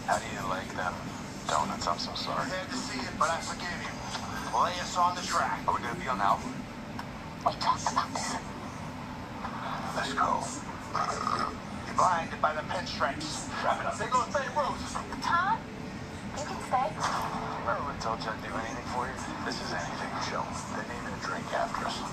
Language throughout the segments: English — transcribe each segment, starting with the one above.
How do you like them donuts? I'm so sorry. I had to see it, but I forgive you. Lay us on the track. Are we going to be on the album? We talked about this. Let's go. You're blinded by the pinstripes. Wrap it up. There goes Babe Ruth. Tom, you can stay. Remember when I told you I'd do anything for you? This is anything, Joe. They're naming a drink after us.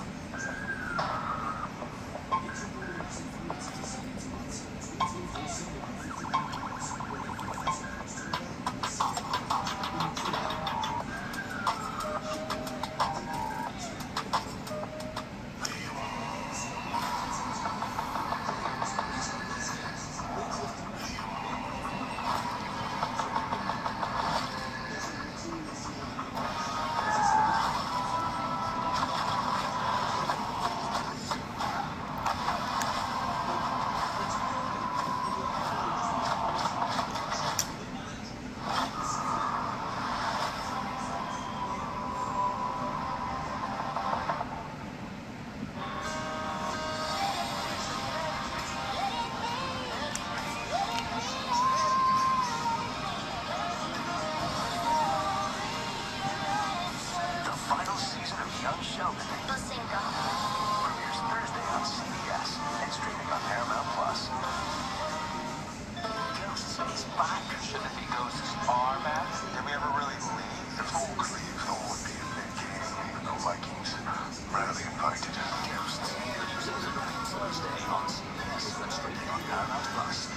Premieres Thursday on CBS and streaming on Paramount Plus. Ghosts is back. Shouldn't it be Ghosts are back? Did we ever really leave? If all Cleveland would be a big game, even though Vikings rarely invited. Ghosts. New season premieres Thursday on CBS and streaming on Paramount Plus.